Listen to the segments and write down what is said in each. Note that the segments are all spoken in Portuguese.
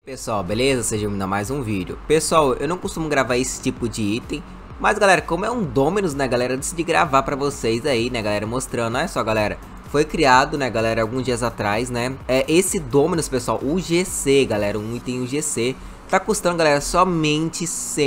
Pessoal, beleza? Sejam bem-vindos a mais um vídeo. Pessoal, eu não costumo gravar esse tipo de item, mas galera, como é um Dominus, né galera, eu decidi gravar pra vocês aí, né galera, mostrando. Olha só galera, foi criado, né galera, alguns dias atrás, né, esse Dominus, pessoal, o GC, galera, um item UGC, tá custando, galera, somente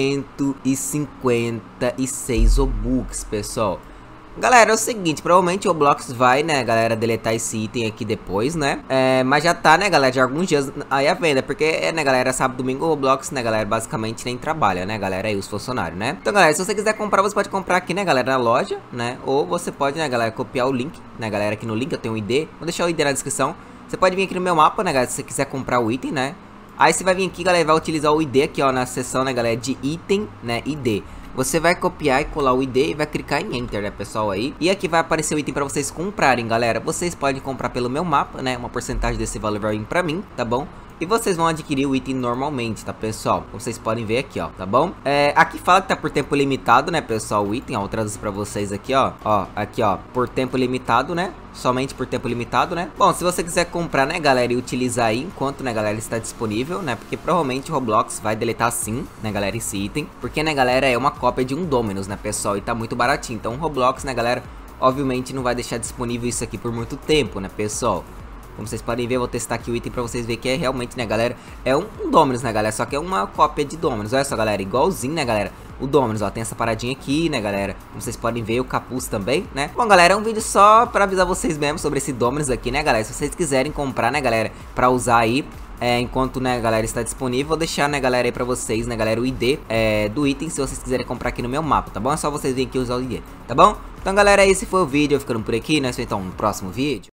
156 Robux, pessoal. Galera, é o seguinte, provavelmente o Roblox vai, né, galera, deletar esse item aqui depois, né? Mas já tá, né, galera, de alguns dias aí à venda, porque, né, galera, sábado, domingo o Roblox, né, galera, basicamente nem trabalha, né, galera, aí os funcionários, né? Então, galera, se você quiser comprar, você pode comprar aqui, né, galera, na loja, né? Ou você pode, né, galera, copiar o link, né, galera, aqui no link eu tenho um ID, vou deixar o ID na descrição. Você pode vir aqui no meu mapa, né, galera, se você quiser comprar o item, né? Aí você vai vir aqui, galera, vai utilizar o ID aqui, ó, na seção, né, galera, de item, né, ID. Você vai copiar e colar o ID e vai clicar em Enter, né, pessoal, aí. E aqui vai aparecer o item pra vocês comprarem, galera. Vocês podem comprar pelo meu mapa, né, uma porcentagem desse valor vai vir pra mim, tá bom? E vocês vão adquirir o item normalmente, tá, pessoal? Como vocês podem ver aqui, ó, tá bom? Aqui fala que tá por tempo limitado, né, pessoal, o item, ó, eu traduzo pra vocês aqui, ó. Ó, aqui, ó, por tempo limitado, né? Somente por tempo limitado, né? Bom, se você quiser comprar, né, galera, e utilizar aí enquanto, né, galera, está disponível, né? Porque provavelmente o Roblox vai deletar sim, né, galera, esse item. Porque, né, galera, é uma cópia de um Dominus, né, pessoal? E tá muito baratinho. Então o Roblox, né, galera, obviamente não vai deixar disponível isso aqui por muito tempo, né, pessoal? Como vocês podem ver, eu vou testar aqui o item pra vocês verem que é realmente, né, galera, é um Dominus, né, galera, só que é uma cópia de Dominus. Olha só, galera, igualzinho, né, galera, o Dominus, ó, tem essa paradinha aqui, né, galera, como vocês podem ver, o capuz também, né. Bom, galera, é um vídeo só pra avisar vocês mesmo sobre esse Dominus aqui, né, galera, se vocês quiserem comprar, né, galera, pra usar aí, enquanto, né, galera, está disponível, vou deixar, né, galera, aí pra vocês, né, galera, o ID do item, se vocês quiserem comprar aqui no meu mapa, tá bom? É só vocês virem aqui usar o ID, tá bom? Então, galera, esse foi o vídeo, eu ficando por aqui, né, então, no próximo vídeo.